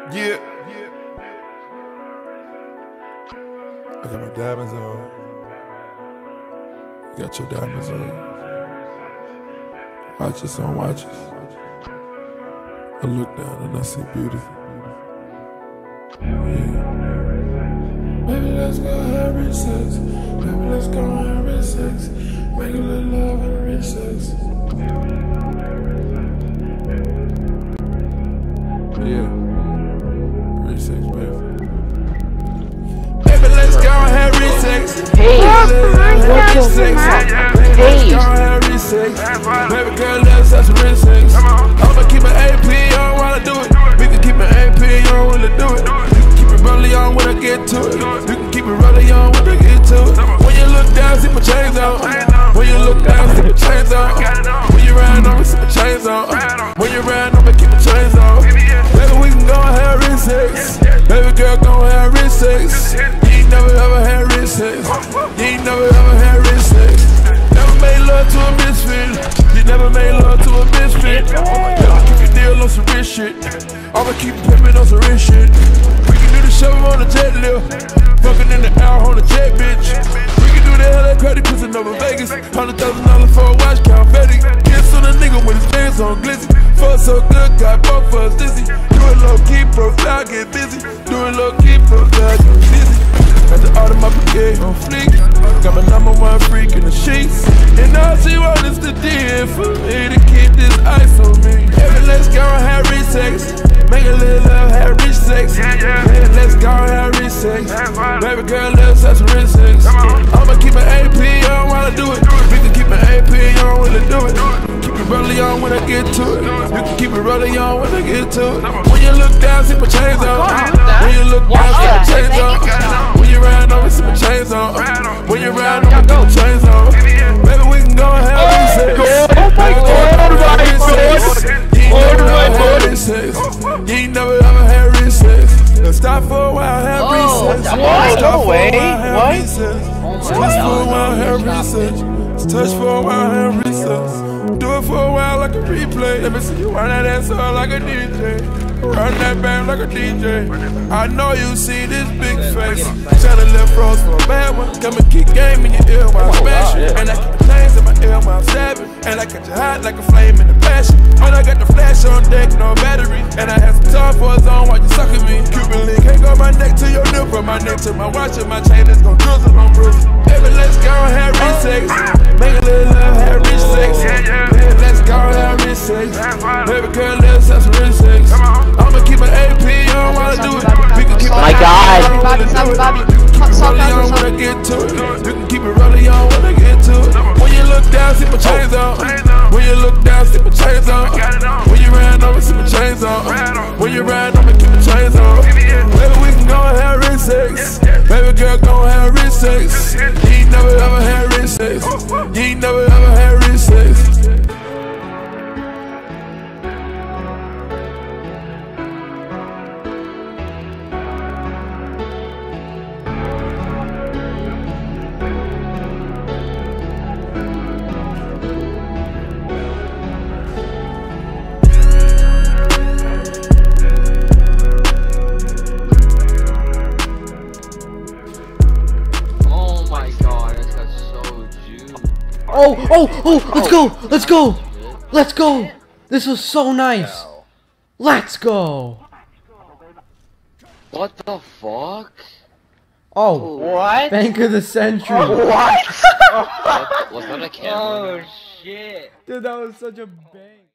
Yeah. I got my diamonds on. You got your diamonds on. Watches on watches. I look down and I see beauty. Yeah. Baby, let's go have sex. Baby, let's go have sex. Make a little love and rich sex. Yeah. Rich sex, baby. Baby, let's go have rich sex. Hey, let's go hey. have rich sex. Baby girl, let's have some rich sex. I'ma keep an AP on while I do it. We can keep an AP on while I do it. Rolling on when I get to it. You can keep it rolling on when I get to it. When you look down, see my chains on. When you look down, see my chains on. When you ride on me, see my chains on. When you ride on me, keep my chains on. Baby, we can go and have rich sex. Baby girl, go and have rich sex. You ain't never ever had rich sex. You ain't never ever had rich sex. Never made love to a misfit. You never made love to a misfit. Never keep your deal on some rich shit. I'ma keep pimping on some rich shit. Show on the jet lift, fucking in the air on the jet, bitch. We can do that hella credit, cruising over Vegas. $100,000 for a watch, confetti. Kiss on a nigga with his pants on glizzy. Fuck so good, got both of us dizzy. Do it low key, profile, get busy. Do it low key, profile, get busy. Got the art of my brigade on fleek. Got my #1 freak in the sheets. And all she want is the DM for me to keep this ice on me. Baby, let's go and have rich sex. Make a little love, have rich sex. Baby, let's go and have rich sex. Baby girl, let's have some rich sex. I'ma keep an AP on while I do it. We can keep an AP on while I do it. Keep it rolling on when I get to it. You can keep it rolling on when I get to it. When you look down, see my chains on. When you look down, see my chains on. When you ride on me, see my chains on. When you ride on me, keep my chains on. Baby, we can go and have rich sex. You ain't never ever had rich sex. Let's stop for a while, have recess. No way. What? Touch for a while, have recess. Touch for a while, have recess. Do it for a while like a replay. Let me see you run that ass up like a DJ. Run that band like a DJ. I know you see this big face. Tryna live froze for a bad one. Come and kick game in your ear while I'm smashing. And I keep the names in my ear while I'm stabbing. And I catch you hot like a flame in the passion. When I got the flash on deck, no battery. And I have some time for a zone while you sucking me. Cuban link, can't go my neck to your nip. From my neck to my watch and my chain is gon' drizzle on bruise. Baby, let's go and have rich sex. Make a little love, have rich sex. Baby, let's go and have rich sex. Baby girl, let's have some rich sex. I'ma keep an AP on while I do it. We can keep it rolling on when I get to it. You can keep it rolling on when I get to it. When you look down, see my chains on. When you look down, see my chains on. When you ride on me, see my chains on. When you ride on me, keep my chains on. Baby, we can go and have rich sex. Baby girl, go and have rich sex. You ain't never ever had rich sex. You ain't never ever had rich sex. Let's go! Let's go! This was so nice! Let's go! What the fuck? Oh, what? Bank of the Century! What? Was that a camera? Oh shit! Dude, that was such a bang!